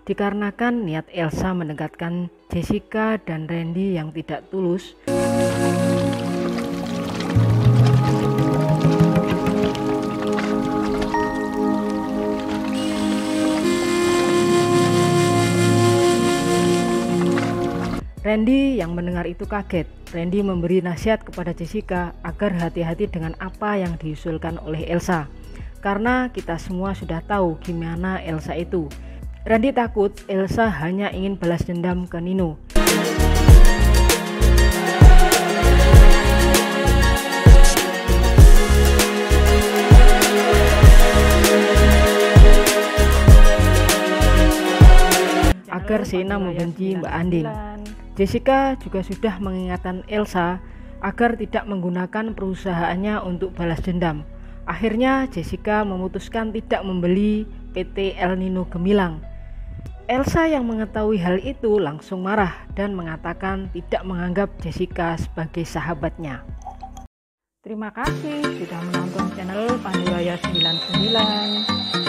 dikarenakan niat Elsa mendekatkan Jessica dan Randy yang tidak tulus. Randy yang mendengar itu kaget. Randy memberi nasihat kepada Jessica agar hati-hati dengan apa yang diusulkan oleh Elsa, karena kita semua sudah tahu gimana Elsa itu. Randy takut Elsa hanya ingin balas dendam ke Nino. Agar Shayna membenci Mbak Andin. Jessica juga sudah mengingatkan Elsa agar tidak menggunakan perusahaannya untuk balas dendam. Akhirnya Jessica memutuskan tidak membeli PT El Nino Gemilang. Elsa yang mengetahui hal itu langsung marah dan mengatakan tidak menganggap Jessica sebagai sahabatnya. Terima kasih sudah menonton channel Panduraya 99.